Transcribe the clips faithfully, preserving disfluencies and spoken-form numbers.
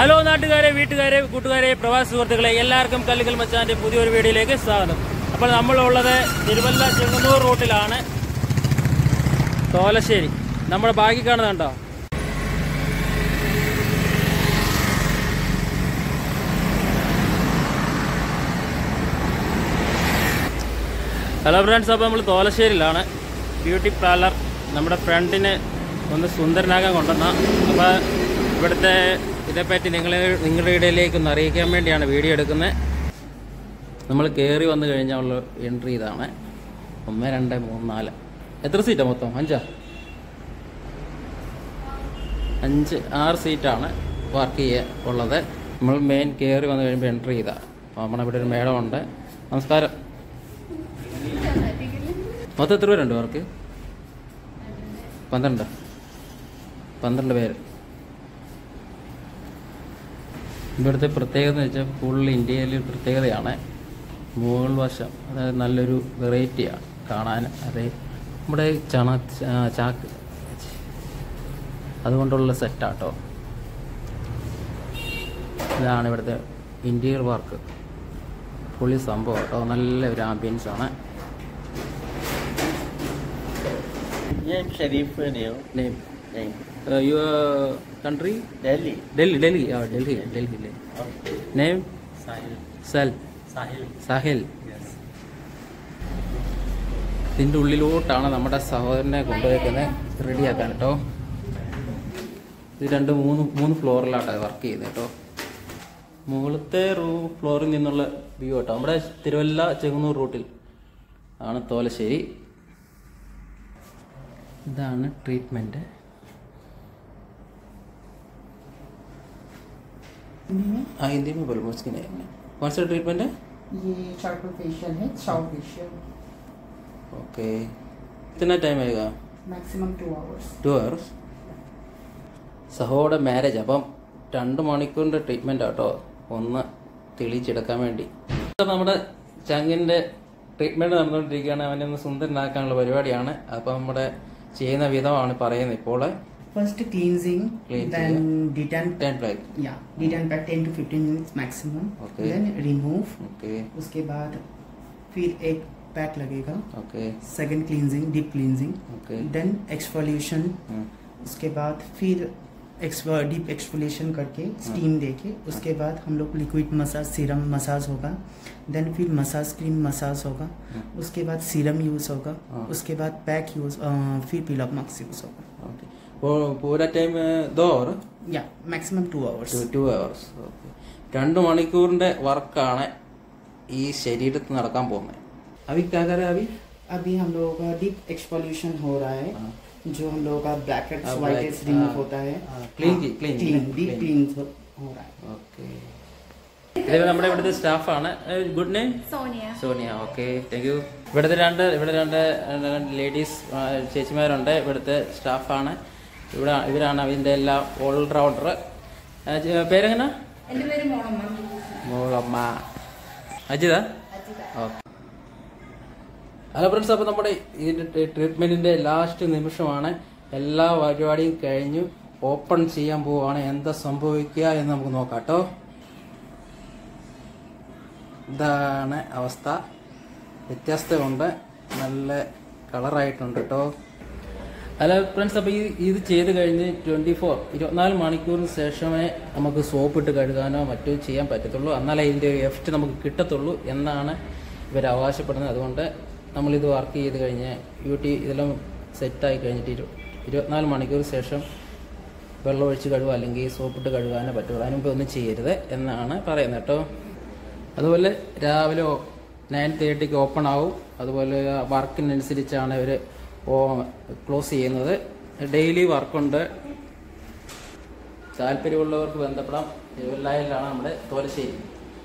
Hello നാട്ടുകാരെ, വീട്ടുകാരെ, കൂട്ടുകാരെ, പ്രവാസി സുഹൃത്തുക്കളെ, എല്ലാവർക്കും കല്ലുകൽ മച്ചാൻ്റെ പുതിയൊരു വീഡിയോയിലേക്ക് സ്വാഗതം. അപ്പോൾ നമ്മളുള്ളത് തിരുവല്ല ചെങ്ങന്നൂർ റൂട്ടിലാണ്, തോലശ്ശേരി. നമ്മുടെ ബാക്കി കാണുന്നുണ്ടോ? ഹലോ ഫ്രണ്ട്സ്, അപ്പോൾ നമ്മൾ തോലശ്ശേരിയിലാണ്. ബ്യൂട്ടി പാർലർ നമ്മുടെ ഫ്രണ്ടിന് ഒന്ന് സുന്ദരനാകാൻ കൊണ്ടുവന്ന. അപ്പോൾ ഇവിടുത്തെ ഇതേപ്പറ്റി നിങ്ങൾ നിങ്ങളുടെ ഇടയിലേക്ക് ഒന്ന് അറിയിക്കാൻ വേണ്ടിയാണ് വീഡിയോ എടുക്കുന്നത്. നമ്മൾ കയറി വന്നു കഴിഞ്ഞാൽ ഉള്ള എൻട്രി ഇതാണ്. ഒന്ന് രണ്ട് മൂന്ന് നാല് എത്ര സീറ്റാണ് മൊത്തം? അഞ്ചാ അഞ്ച് ആറ് സീറ്റാണ് വർക്ക് ചെയ്യുക ഉള്ളത്. നമ്മൾ മെയിൻ കയറി വന്നു കഴിയുമ്പോൾ എൻട്രി ചെയ്താൽ അപ്പോൾ നമ്മുടെ ഇവിടെ ഒരു മേഡമുണ്ട്. നമസ്കാരം. മൊത്തം എത്ര പേരുണ്ട് വർക്ക്? പന്ത്രണ്ട് പന്ത്രണ്ട് പേര്. ഇവിടുത്തെ പ്രത്യേകത എന്ന് വെച്ചാൽ ഫുൾ ഇന്ത്യയിലെ പ്രത്യേകതയാണ് മുകൾ വശം. അതായത് നല്ലൊരു വെറൈറ്റിയാണ് കാണാൻ. അതേ നമ്മുടെ ചണ ചാക്ക് അതുകൊണ്ടുള്ള സെറ്റാട്ടോ. ഇതാണ് ഇവിടുത്തെ ഇൻറ്റീരിയർ വർക്ക്. ഫുള്ളി സംഭവം കേട്ടോ. നല്ല ഒരു ആംബിയൻസ് ആണ്. Name Sharif name. Name. Name. Uh, your country? Delhi. Delhi, Delhi, yeah, Delhi, Delhi, Delhi. Okay. Name? Sahil. Sal. Sahil. Sahil. Yes. ഇതിൻ്റെ ഉള്ളിലോട്ടാണ് നമ്മുടെ സഹോദരനെ കൊണ്ടുപോയിരിക്കുന്നത് റെഡിയാക്കാൻ കേട്ടോ. ഇത് രണ്ട് മൂന്ന് മൂന്ന് ഫ്ലോറിലാണ് വർക്ക് ചെയ്യുന്നത് കേട്ടോ. മുകളിലത്തെ റൂ ഫ്ലോറിൽ നിന്നുള്ള വ്യൂ കേട്ടോ. നമ്മുടെ തിരുവല്ല ചെങ്ങന്നൂർ റൂട്ടിൽ ആണ് തോലശ്ശേരി. ഇതാണ് ട്രീറ്റ്മെൻറ്റ്. हाँ हिंदी में बोलो मुझकी नहीं. कौन सा ट्रीटमेंट है? ये चारकोल फेशियल है, शाव फेशियल. ओके. कितना टाइम आएगा? Maximum two hours. Two hours. സഹോയുടെ മാരേജ്. അപ്പം രണ്ട് മണിക്കൂറിൻ്റെ ട്രീറ്റ്മെൻറ്റ് ആട്ടോ, ഒന്ന് തെളിയിച്ചെടുക്കാൻ വേണ്ടി. നമ്മുടെ ചങ്കിൻ്റെ ട്രീറ്റ്മെൻറ്റ് നടന്നുകൊണ്ടിരിക്കുകയാണ്. അവനെ ഒന്ന് സുന്ദരനാക്കാനുള്ള പരിപാടിയാണ്. അപ്പം നമ്മുടെ ചെയ്യുന്ന വിധമാണ് പറയുന്നത് ഇപ്പോൾ. First cleansing, Cleanse, then yeah. detan tan pack. yeah, detan pack ten to fifteen minutes maximum. Okay. Then remove. Okay उसके बाद फिर एक पैक लगेगा. Okay Second cleansing, deep cleansing. Okay. Then exfoliation. Hmm, उसके बाद फिर एक्सफो डीप एक्सफोलिएशन करके steam देके उसके बाद हम लोग लिक्विड मसाज सीरम मसाज होगा. देन फिर मसाज क्रीम मसाज होगा. उसके बाद सीरम यूज़ होगा. हाँ. उसके बाद पैक यूज़ फिर पिलअप मास्क यूज़ होगा. ओके. वो पूरा टाइम दो और या maximum two hours. Two two hours. Okay. രണ്ട് മണിക്കൂറിൻ്റെ വർക്കാണ് ഈ ശരീരത്തിൽ നടക്കാൻ പോകുന്നത്. അഭി ക്യാ കർ രഹേ അഭി? अभी हम लोगों का डीप एक्सफोलिएशन हो रहा है. हाँ. जो हम लोगों का ब्लैक हेड्स हाँ, व्हाइट black- हेड्स रिमूव हाँ, होता है. हाँ, clean की- clean- clean deep clean. Clean हो रहा है. ഓക്കെ. ഇത് നമ്മുടെ ഇവിടുത്തെ സ്റ്റാഫാണ്. Good name? Sonia. Sonia. Okay, thank you. ഇവിടുത്തെ രണ്ട് ഇവിടെ രണ്ട് ലേഡീസ് ചേച്ചിമാരുണ്ട്. ഇവിടുത്തെ സ്റ്റാഫാണ്. ഇവിടെ ഇവരാണ് അതിൻ്റെ എല്ലാ ഓൾറൗണ്ടർ. പേരെങ്ങനെ? എൻ്റെ പേര് Molamma. Molamma. Ajitha. Okay. Hello friends, അപ്പോൾ നമ്മുടെ ഇതിൻ്റെ ട്രീറ്റ്മെൻറ്റിൻ്റെ ലാസ്റ്റ് നിമിഷമാണ്. എല്ലാ പരിപാടിയും കഴിഞ്ഞു ഓപ്പൺ ചെയ്യാൻ പോവുകയാണ്. എന്താ സംഭവിക്കുക എന്ന് നമുക്ക് നോക്കാം കേട്ടോ. ഇതാണ് അവസ്ഥ. വ്യത്യസ്തമുണ്ട്, നല്ല കളറായിട്ടുണ്ട് കേട്ടോ. ഹലോ ഫ്രണ്ട്സ്, അപ്പോൾ ഈ ഇത് ചെയ്ത് കഴിഞ്ഞ് ട്വൻറ്റി ഫോർ ഇരുപത്തിനാല് മണിക്കൂറിന് ശേഷമേ നമുക്ക് സോപ്പ് ഇട്ട് കഴുകാനോ മറ്റോ ചെയ്യാൻ പറ്റത്തുള്ളൂ. എന്നാലേ ഇതിൻ്റെ ഒരു എഫക്റ്റ് നമുക്ക് കിട്ടത്തുള്ളൂ എന്നാണ് ഇവർ അവകാശപ്പെടുന്നത്. അതുകൊണ്ട് നമ്മളിത് വർക്ക് ചെയ്ത് കഴിഞ്ഞ് ബ്യൂട്ടി ഇതെല്ലാം സെറ്റായി കഴിഞ്ഞിട്ട് ഇരു ഇരുപത്തിനാല് മണിക്കൂർ ശേഷം വെള്ളം ഒഴിച്ച് കഴുകുക അല്ലെങ്കിൽ സോപ്പിട്ട് കഴുകാനോ പറ്റുള്ളൂ. അതിന് മുമ്പ് ഒന്നും ചെയ്യരുത് എന്നാണ് പറയുന്നത് കേട്ടോ. അതുപോലെ രാവിലെ നയൻ തേർട്ടിക്ക് ഓപ്പൺ ആവും. അതുപോലെ വർക്കിനനുസരിച്ചാണ് ഇവർ ക്ലോസ് ചെയ്യുന്നത്. ഡെയിലി വർക്കുണ്ട്. താല്പര്യമുള്ളവർക്ക് ബന്ധപ്പെടാം. തിരുവല്ലയിലാണ് നമ്മുടെ തോലശ്ശേരി.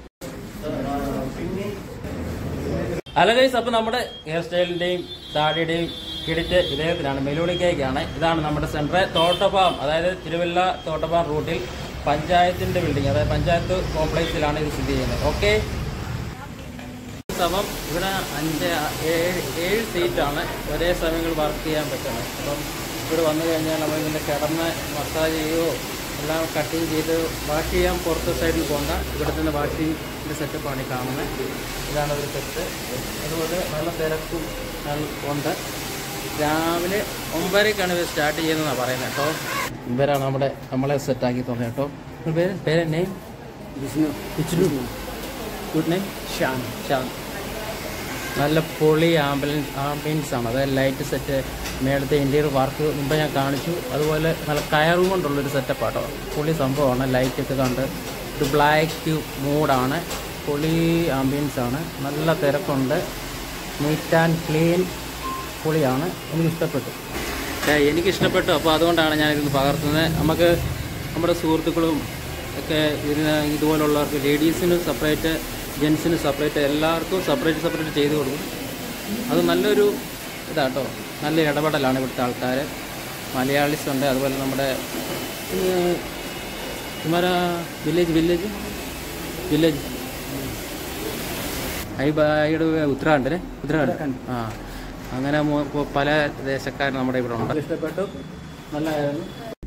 ഹലോ ഗൈസ്, അപ്പോൾ നമ്മുടെ ഹെയർ സ്റ്റൈലിൻ്റെയും താടിയുടെയും ക്രെഡിറ്റ് ഇദ്ദേഹത്തിനാണ്, മെലോണിക്കയ്ക്കാണ്. ഇതാണ് നമ്മുടെ സെൻറ്റർ തോട്ടപ്പാം, അതായത് തിരുവല്ല തോട്ടപ്പാം റൂട്ടിൽ പഞ്ചായത്തിൻ്റെ ബിൽഡിംഗ്, അതായത് പഞ്ചായത്ത് കോംപ്ലക്സിലാണ് ഇത് സ്ഥിതി ചെയ്യുന്നത്. ഓക്കെ. അപ്പം ഇവിടെ അഞ്ച് ഏഴ് ഏഴ് സീറ്റാണ് ഒരേ സമയങ്ങളിൽ വർക്ക് ചെയ്യാൻ പറ്റുന്നത്. അപ്പം ഇവിടെ വന്നു കഴിഞ്ഞാൽ നമ്മൾ ഇതിൻ്റെ കിടന്ന് മസാജ് ചെയ്യുകയോ എല്ലാം കട്ടിങ് ചെയ്ത് വാഷ് ചെയ്യാൻ പുറത്തെ സൈഡിൽ പോകണ്ട, ഇവിടെ തന്നെ വാഷിങ്ങിൻ്റെ സെറ്റപ്പാണ് ഈ കാണുന്നത്. ഇതാണ് ഒരു സെറ്റ്. അതുപോലെ നല്ല തിരക്കും ഉണ്ട്. രാവിലെ ഒമ്പതരക്കാണ് ഇവർ സ്റ്റാർട്ട് ചെയ്യുന്നതെന്നാണ് പറയുന്നത് കേട്ടോ. ഇവരാണ് നമ്മുടെ നമ്മളെ സെറ്റാക്കി തന്നെ കേട്ടോ. പേര് പേര് name Vishnu Vishnu good name Shan Shan. നല്ല പൊളി ആംബുലൻസ് ആംബിയൻസ് ആണ്. അതായത് ലൈറ്റ് സെറ്റ്, മേളത്തെ ഇൻറ്റീരിയർ വർക്ക് മുമ്പ് ഞാൻ കാണിച്ചു. അതുപോലെ നല്ല കയറും കൊണ്ടുള്ളൊരു സെറ്റപ്പ് ആട്ടോ. പൊളി സംഭവമാണ്. ലൈറ്റൊക്കെ കണ്ട് ഒരു ബ്ലാക്ക് മൂഡാണ്. പൊളി ആംബിയൻസ് ആണ്. നല്ല തിരക്കുണ്ട്. നീറ്റ് ആൻഡ് ക്ലീൻ പൊളിയാണ്. എനിക്കിഷ്ടപ്പെട്ടു എനിക്കിഷ്ടപ്പെട്ടു അപ്പോൾ അതുകൊണ്ടാണ് ഞാനിതൊന്ന് പകർത്തുന്നത്. നമുക്ക് നമ്മുടെ സുഹൃത്തുക്കളും ഒക്കെ ഇതിന് ഇതുപോലുള്ളവർക്ക് ലേഡീസിന് സെപ്പറേറ്റ്, ജെൻസിന് സെപ്പറേറ്റ്, എല്ലാവർക്കും സെപ്പറേറ്റ് സെപ്പറേറ്റ് ചെയ്ത് കൊടുക്കും. അത് നല്ലൊരു ഇതാട്ടോ. നല്ല ഇടപെടലാണ് ഇവിടുത്തെ ആൾക്കാർ. മലയാളീസ് ഉണ്ട്, അതുപോലെ നമ്മുടെ तुम्हारा വില്ലേജ് വില്ലേജ് വില്ലേജ് ഐ ബായുടെ ഉത്തരാഖണ്ഡ് ഉത്തരാഖണ്ഡ് ആ അങ്ങനെ പല ദേശക്കാർ നമ്മുടെ ഇവിടെ ഉണ്ട്. ഇഷ്ടപ്പെട്ടു. നല്ലതായിരുന്നു.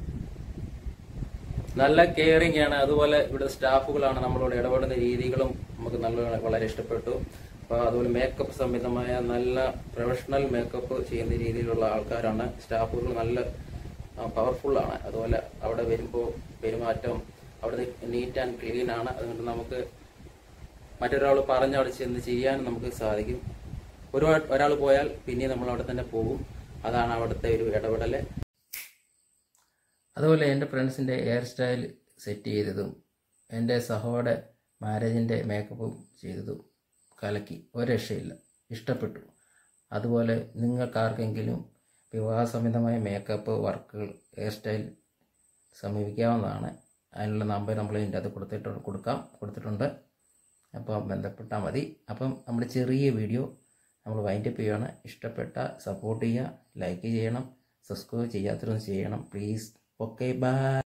നല്ല കെയറിംഗ് ആണ്. അതുപോലെ ഇവിടെ സ്റ്റാഫുകളാണ് നമ്മളോട് ഇടപെടുന്ന രീതികളും നമുക്ക് നല്ല വളരെ ഇഷ്ടപ്പെട്ടു. അപ്പോൾ അതുപോലെ മേക്കപ്പ് സംബന്ധമായ നല്ല പ്രൊഫഷണൽ മേക്കപ്പ് ചെയ്യുന്ന രീതിയിലുള്ള ആൾക്കാരാണ് സ്റ്റാഫുകൾ. നല്ല പവർഫുള്ളാണ്. അതുപോലെ അവിടെ വരുമ്പോൾ പെരുമാറ്റം അവിടെ നീറ്റ് ആൻഡ് ക്ലീൻ ആണ്. അതുകൊണ്ട് നമുക്ക് മറ്റൊരാൾ പറഞ്ഞ് അവിടെ ചെന്ന് ചെയ്യാനും നമുക്ക് സാധിക്കും. ഒരു ഒരാൾ പോയാൽ പിന്നെ നമ്മൾ അവിടെ തന്നെ പോകും. അതാണ് അവിടുത്തെ ഒരു ഇടപെടൽ. അതുപോലെ എൻ്റെ ഫ്രണ്ട്സിൻ്റെ ഹെയർ സ്റ്റൈൽ സെറ്റ് ചെയ്തതും എൻ്റെ സഹോയുടെ മാരേജിൻ്റെ മേക്കപ്പും ചെയ്തതും കലക്കി. ഒരു രക്ഷയില്ല. ഇഷ്ടപ്പെട്ടു. അതുപോലെ നിങ്ങൾക്കാർക്കെങ്കിലും വിവാഹ സംബന്ധമായ മേക്കപ്പ് വർക്കുകൾ, ഹെയർ സ്റ്റൈൽ സമീപിക്കാവുന്നതാണ്. അതിനുള്ള നമ്പർ നമ്മൾ ഇതിൻ്റെ അത് കൊടുത്തിട്ട് കൊടുക്കാം കൊടുത്തിട്ടുണ്ട്. അപ്പോൾ ബന്ധപ്പെട്ടാൽ മതി. അപ്പം നമ്മുടെ ചെറിയ വീഡിയോ നമ്മൾ വൈൻഡപ്പ് ചെയ്യുകയാണ്. ഇഷ്ടപ്പെട്ട സപ്പോർട്ട് ചെയ്യുക, ലൈക്ക് ചെയ്യണം, സബ്സ്ക്രൈബ് ചെയ്യാത്തവരൊന്നും ചെയ്യണം പ്ലീസ്. Okay, by.